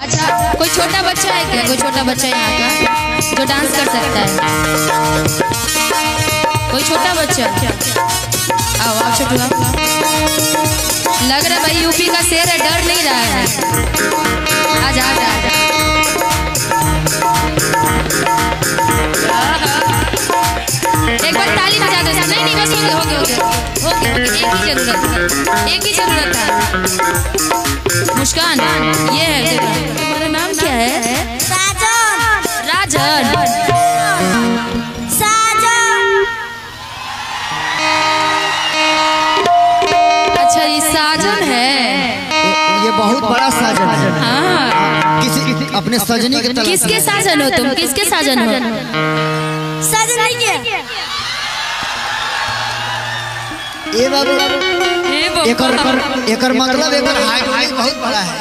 अच्छा कोई छोटा बच्चा है क्या? कोई छोटा बच्चा यहाँ का जो डांस कर सकता है? कोई छोटा बच्चा? आओ आओ छोटू आओ। लग रहा है भाई यूपी का शेर है, डर नहीं रहा है। आजा आजा आजा। एक बार ताली बजा दो। नहीं नहीं बस हो गया हो गया हो गया हो गया। एक ही जरूरत है। मुस्कान ये है तुम्हारा नाम क्या है? साजन। राजन। साजन। अच्छा ये साजन है। ये बहुत बड़ा साजन है। हाँ किसी अपने सजनी के तलाश। किसके साजन हो तुम? किसके साजन हो? साजन नहीं है। ए बाबू एकर मतलब एकर हाइट बहुत बड़ा है।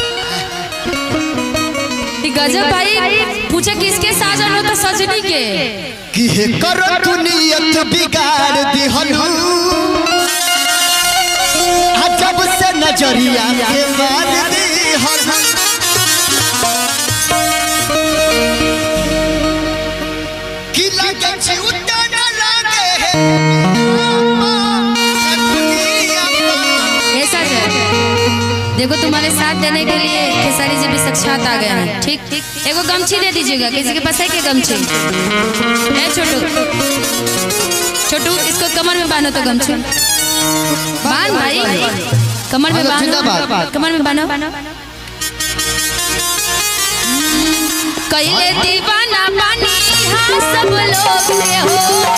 गजब भाई। पूछे किसके साजन हो तो सजनी के। कि एकर दुनियत बिगाड़ दिहनु जब से नजरिया के मार दिहनु। कि लगे चिउटा न लागे देखो तुम्हारे साथ देने के लिए खेसारी जी भी साक्षात आ गए हैं। ठीक ठीक एगो गमछी दे दीजिएगा। किसी के पास है क्या गमछी? है छोटू छोटू इसको कमर में बांधो तो गमछी बांध भाई। कमर में बांधो कमर में बांधो। कहिले दीवाना पानी हाँ सब लोग से हो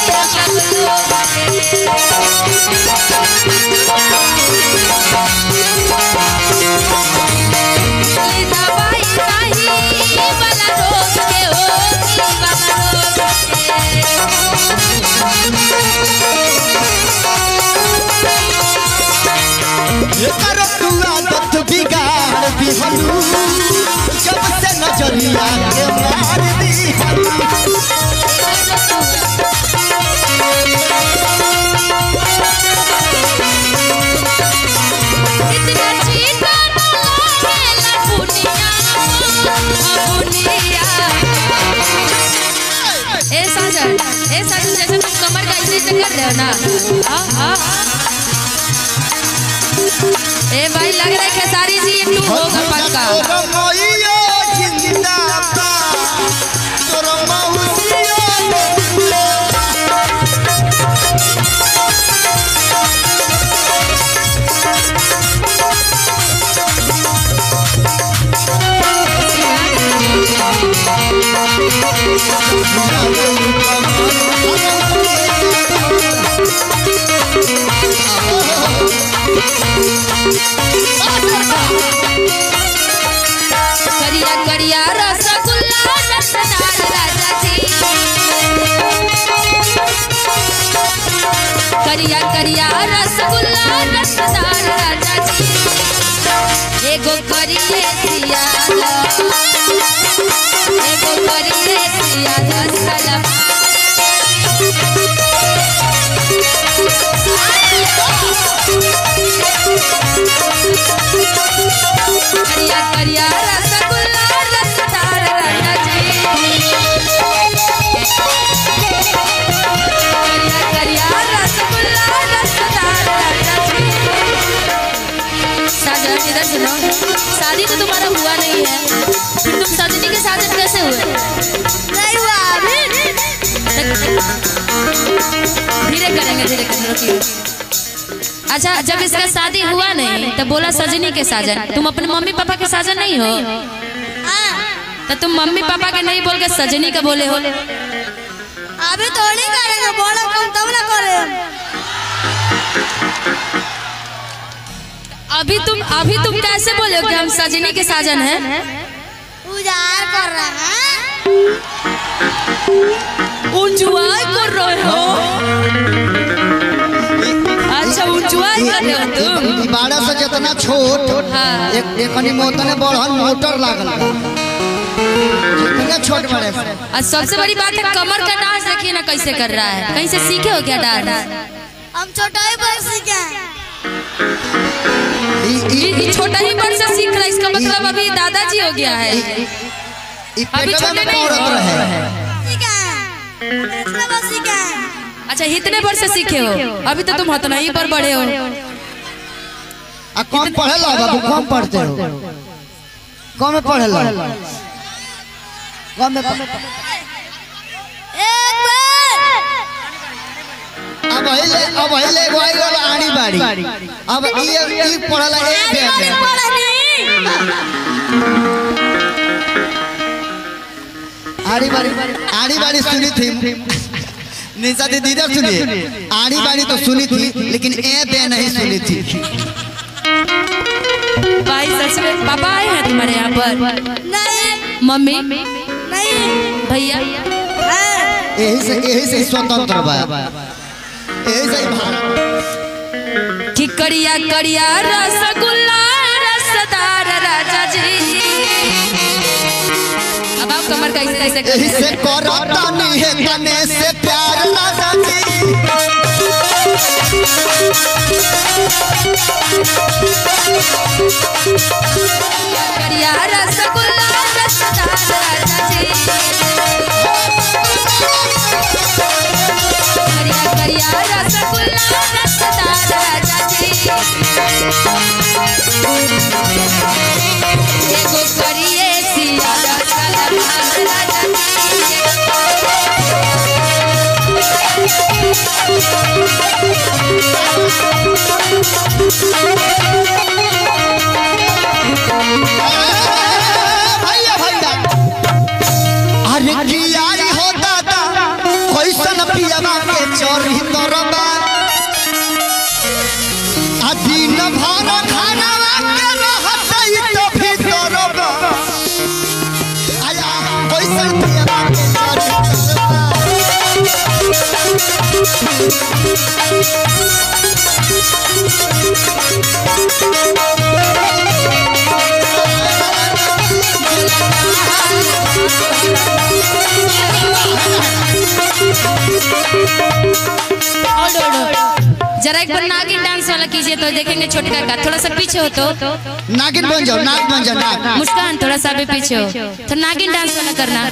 बिगाड़ दिहनु जब से नजरिया के मार दिहनु। इतना चीता न लागेला बुनिया बुनिया। ए साजन जैसे तुम कमर का ऐसे कर रहे हो ना। ए भाई लग रहा है खेसारी जी एक टू होगा पक्का। करिया करिया रसगुल्ला रसदार राजा जी। करिया करिया रसगुल्ला रसदार राजा जी। एगो करिए सियादा एगो करिए सियादा सलाम। करिया करिया रसगुल्ला रसदार राजा जी। करिया करिया रसगुल्ला रसदार राजा जी। साजन इधर सुनो। शादी तो तुम्हारा हुआ नहीं है, तुम सजनी के साजन कैसे हुए? नहीं हुआ अभी। धीरे करेंगे धीरे करेंगे। अच्छा जब इसका शादी हुआ नहीं तब बोला सजनी के साजन। तुम अपने मम्मी पापा के साजन नहीं हो? तो तुम मम्मी पापा के नहीं बोल के सजनी का बोले हो। अभी थोड़ी करेंगे बोला कौन तब ना करे। अभी तुम कैसे बोले हो कि हम सजनी के साजन हैं? उजाड़ कर रहा है। उंजुआई कर रहे हो? अच्छा उंजुआई कर रहे हो तुम? बाड़ा से जितना छोट एक मोतने बढ़न मोटर लागल जितना छोट बड़े। और सबसे बड़ी बात है कमर का डांस देखिए ना कैसे कर रहा है। कहीं से सीखे हो क्या डांस? हम छोटा ही बस सीखे। ये छोटा ही बड़ से सीख रहा है, इसका मतलब अभी दादाजी हो गया है। अभी छोटे नहीं हो। अच्छा इतने वर्ष से सीखे हो, अभी तो तुम उतना ही पर बड़े हो। कौन पढ़े ला बाबू, कौन पढ़ते हो, कौन में पढ़े ला, कौन में अब हिले गोई वाला आड़ी बाड़ी, अब ये पढ़ला आड़ी बाड़ी सुनी थी निशा दीदी इधर सुनिए, आड़ी बाड़ी तो सुनी थी लेकिन ए बे नहीं सुनी थी। भाई सच में पापा आए हैं तुम्हारे यहाँ पर? नहीं। मम्मी नहीं। भैया यही से स्वतंत्र बा, यही से कि करिया करिया रसगुल्ला रसदार राजा जी। अब आप कमर कैसे कैसे यही से करता नहीं है तने से प्यार राजा जी। करिया रसगुल्ला रसदार राजा जी। करिया करिया रसगुल्ला रसदार राजा जी। एगो करिए सिया रसदार राजा जी। अरे कियारी हो दादा कैसन पियावा के चोरी तोरबा, दिन भर खानावा के रहतई तो भीतरबा, आया कैसन पियावा के चोरी जरा एक बार नागिन डांस वाला कीजिए तो देखेंगे छोटका का। थोड़ा सा पीछे हो तो नागिन बन जाओ, नाग बन जाओ, नाग। मुस्कान थोड़ा सा भी पीछे हो तो नागिन डांस वाला करना।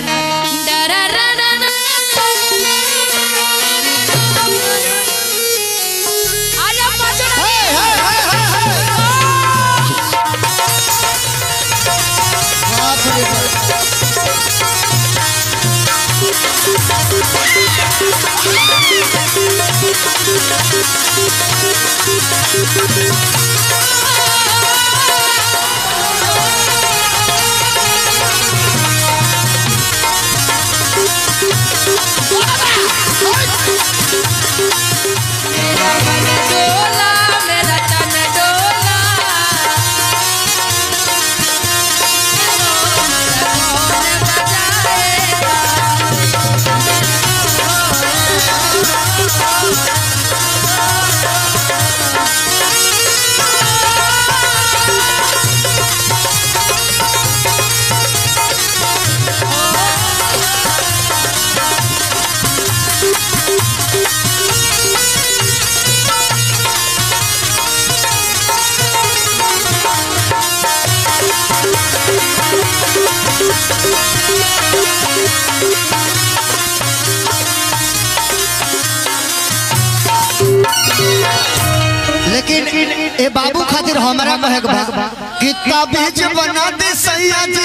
लेकिन ए बाबू खातिर हमारा कहे कि ताबीज बना दे सैया जी,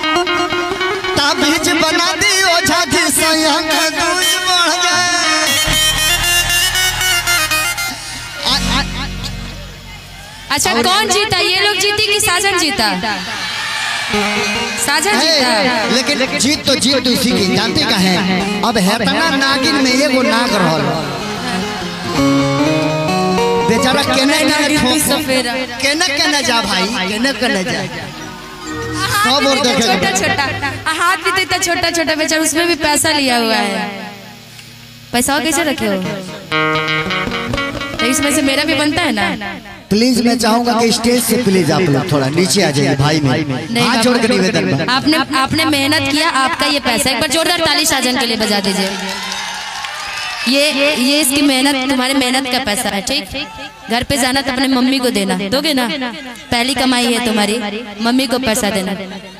ताबीज बना दे ओझा जी, सैया का दूज बढ़ जाए। अच्छा कौन जीता, ये लोग जीती कि साजन जीता? साजन जीता। लेकिन जीत तो जीत इसी की, जानते का है अब है तना नागिन में एगो नाग रहल बेचारा केने केने जा भाई, केने जा सब और देखे छोटा छोटा हाथ भी तो इतना छोटा छोटा बेचारा, उसमें भी पैसा लिया हुआ है। पैसा कैसे रखे हो? तो इसमें से मेरा भी बनता है ना। प्लीज मैं चाहूंगा कि स्टेज से प्लीज आप लोग थोड़ा नीचे आ जाइए भाई, में हाथ जोड़ के निवेदन। आपने मेहनत किया, आपका ये पैसा। एक बार जोरदार ताली साजन के लिए बजा दीजिए। ये इसकी मेहनत, तुम्हारी मेहनत का पैसा है, ठीक। घर पे जाना तो अपने मम्मी को देना, दोगे ना? पहली कमाई है तुम्हारी, मम्मी को पैसा देना।